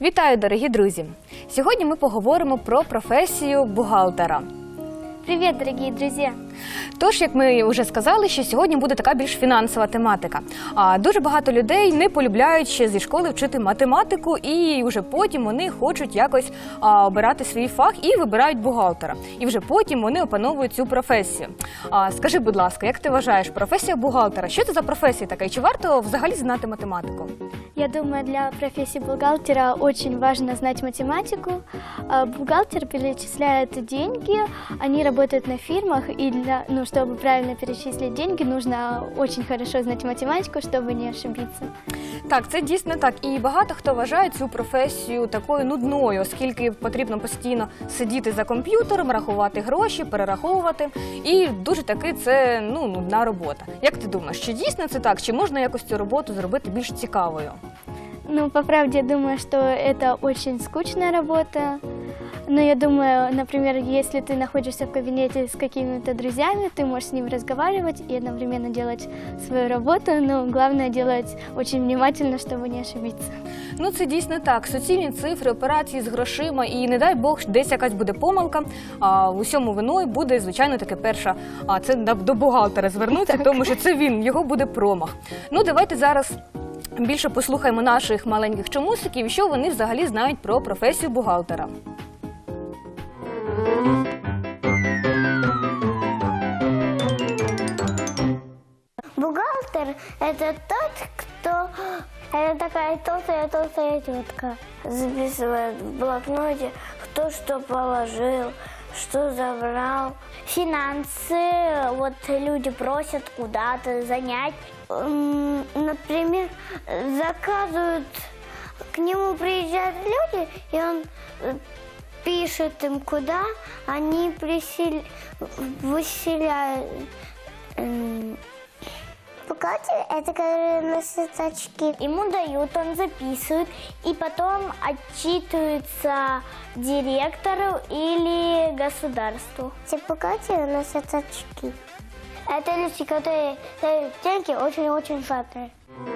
Вітаю, дорогі друзі! Сьогодні ми поговоримо про професію бухгалтера. Привіт, дорогі друзі! Тож, як ми вже сказали, що сьогодні буде така більш фінансова тематика. Дуже багато людей не полюбляють ще зі школи вчити математику, і вже потім вони хочуть якось обирати свій фах і вибирають бухгалтера. І вже потім вони опановують цю професію. Скажи, будь ласка, як ти вважаєш, професія бухгалтера, що це за професія така? І чи варто взагалі знати математику? Я думаю, для профессии бухгалтера очень важно знать математику. Бухгалтер перечисляет деньги, они работают на фирмах, и чтобы правильно перечислить деньги, нужно очень хорошо знать математику, чтобы не ошибиться. Так, це дійсно так. І багато хто вважає цю професію такою нудною, оскільки потрібно постійно сидіти за комп'ютером, рахувати гроші, перераховувати. І дуже таки це нудна робота. Як ти думаєш, чи дійсно це так? Чи можна якось цю роботу зробити більш цікавою? По правде, думаю, что это очень скучная работа. Но я думаю, например, если ты находишься в кабинете с какими-то друзьями, ты можешь с ними разговаривать и одновременно делать свою работу, но главное делать очень внимательно, чтобы не ошибиться. Це дійсно так. Суцільні цифри, операції з грошима і, не дай Бог, десь якась буде помилка. В усьому виною буде, звичайно, таке перше, це до бухгалтера звернутися, тому що це він, його буде промах. Давайте зараз більше послухаємо наших маленьких чомусиків, що вони взагалі знають про професію бухгалтера. Бухгалтер – это тот, кто… Это такая толстая тетка. Записывает в блокноте, кто что положил, что забрал. Финансы, люди просят куда-то занять. Например, заказывают, к нему приезжают люди, и он пишет им, куда они выселяют. Бухгалтер – это который носит очки. Ему дают, он записывает, и потом отчитывается директору или государству. Все бухгалтеры носят очки. Это люди, которые дают деньги, очень-очень жадные.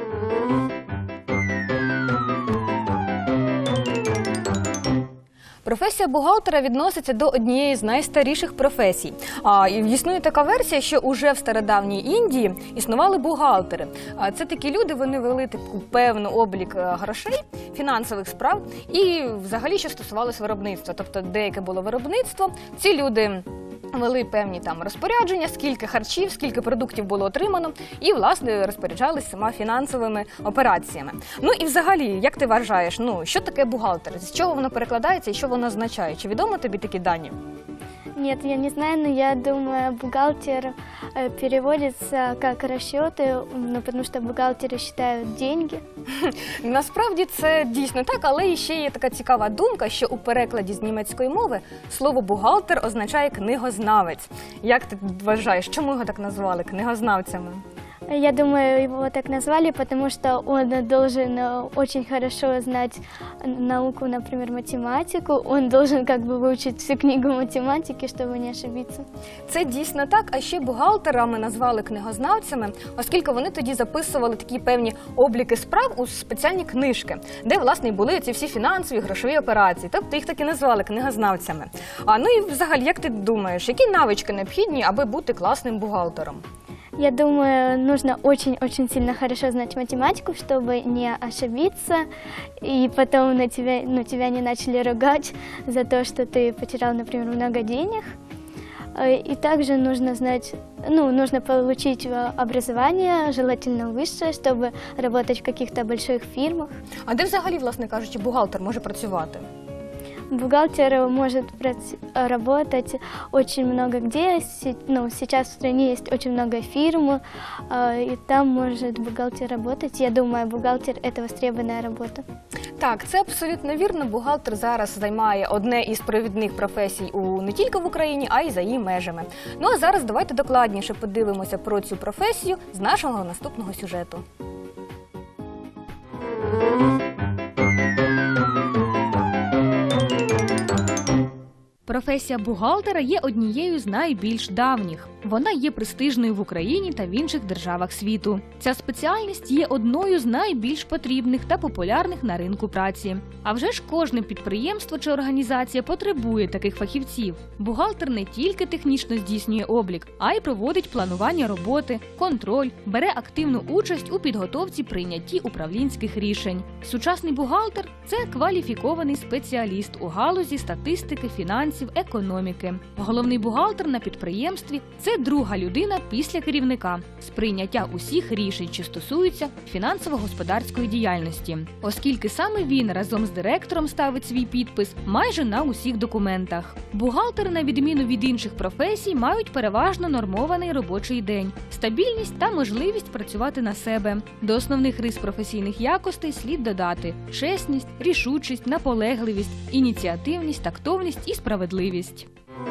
Професія бухгалтера відноситься до однієї з найстаріших професій. Існує така версія, що уже в стародавній Індії існували бухгалтери. Це такі люди, вони вели таку певну облік грошей, фінансових справ і взагалі, що стосувалося виробництва. Тобто деяке було виробництво, ці люди вели певні розпорядження, скільки харчів, скільки продуктів було отримано, і, власне, розпоряджалися сама фінансовими операціями. І взагалі, як ти вважаєш, що таке бухгалтер? З чого воно перекладається і що воно означає? Чи відомо тобі такі дані? Нет, я не знаю, но я думаю, бухгалтер переводится как расчеты, потому что бухгалтеры считают деньги. Насправді це дійсно так, але ще є така цікава думка, що у перекладі з німецької мови слово «бухгалтер» означає «книгознавець». Як ти вважаєш, чому його так назвали книгознавцями? Я думаю, его так назвали, потому что он должен очень хорошо знать науку, например, математику. Он должен выучить всю книгу математики, чтобы не ошибиться. Це дійсно так, а ще бухгалтерами назвали книгознавцями, оскільки вони тоді записували такі певні обліки справ у спеціальні книжки, де, власне, були ці всі фінансові, грошові операції. Тобто їх так і назвали книгознавцями. І взагалі, як ти думаєш, які навички необхідні, аби бути класним бухгалтером? Я думаю, нужно очень-очень сильно хорошо знать математику, чтобы не ошибиться, и потом тебя не начали ругать за то, что ты потерял, например, много денег. И также нужно знать, нужно получить образование, желательно высшее, чтобы работать в каких-то больших фирмах. А де взагалі, власне кажучи, бухгалтер може працювати? Бухгалтер может работать очень много где. Сейчас в стране есть очень много фирм, и там может бухгалтер работать. Я думаю, бухгалтер – это востребованная работа. Так, це абсолютно вірно. Бухгалтер зараз займає одне із провідних професій не тільки в Україні, а й за її межами. А зараз давайте докладніше подивимося про цю професію з нашого наступного сюжету. Професія бухгалтера є однією з найбільш давніх. Вона є престижною в Україні та в інших державах світу. Ця спеціальність є одною з найбільш потрібних та популярних на ринку праці. А вже ж кожне підприємство чи організація потребує таких фахівців. Бухгалтер не тільки технічно здійснює облік, а й проводить планування роботи, контроль, бере активну участь у підготовці прийнятті управлінських рішень. Сучасний бухгалтер – це кваліфікований спеціаліст у галузі статистики, фінансів, економіки. Головний бухгалтер на підприємстві – це друга людина після керівника з прийняття усіх рішень, що стосуються фінансово-господарської діяльності, оскільки саме він разом з директором ставить свій підпис майже на усіх документах. Бухгалтери, на відміну від інших професій, мають переважно нормований робочий день, стабільність та можливість працювати на себе. До основних рис професійних якостей слід додати чесність, рішучість, наполегливість, ініціативність, тактовність і справедливість.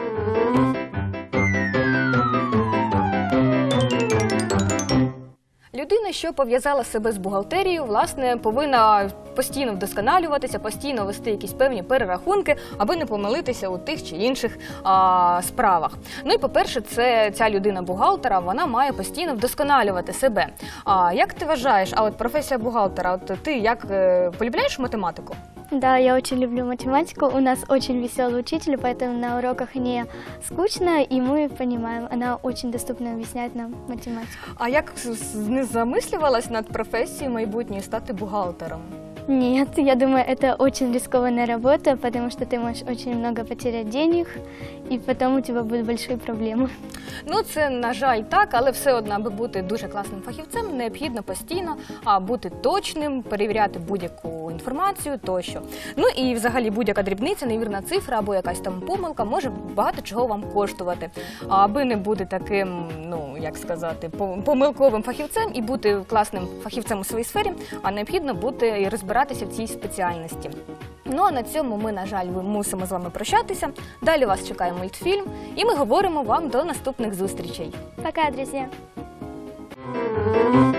Людина, що пов'язала себе з бухгалтерією, власне, повинна постійно вдосконалюватися, постійно вести якісь певні перерахунки, аби не помилитися у тих чи інших справах. Ну і, по-перше, ця людина бухгалтера, вона має постійно вдосконалювати себе. Як ти вважаєш, от професія бухгалтера, ти як полюбляєш математику? Да, я очень люблю математику. У нас очень веселый учитель, поэтому на уроках не скучно, и мы понимаем, она очень доступно объясняет нам математику. А як не замислювалась над професією майбутньої стати бухгалтером? Нет, я думаю, это очень рискованная работа, потому что ты можешь очень много потерять денег, и потом у тебя будут большие проблемы. Ну, це, на жаль, так, але все одно, аби бути дуже класним фахівцем, необхідно постійно бути точним, перевіряти будь-яку інформацію тощо. Ну і взагалі будь-яка дрібниця, невірна цифра або якась там помилка може багато чого вам коштувати. Аби не бути таким, як сказати, помилковим фахівцем і бути класним фахівцем у своїй сфері, необхідно бути і розбиратися в цій спеціальності. Ну а на цьому ми, на жаль, мусимо з вами прощатися. Далі вас чекає мультфільм, і ми говоримо вам до наступних зустрічей. Пока, друзья!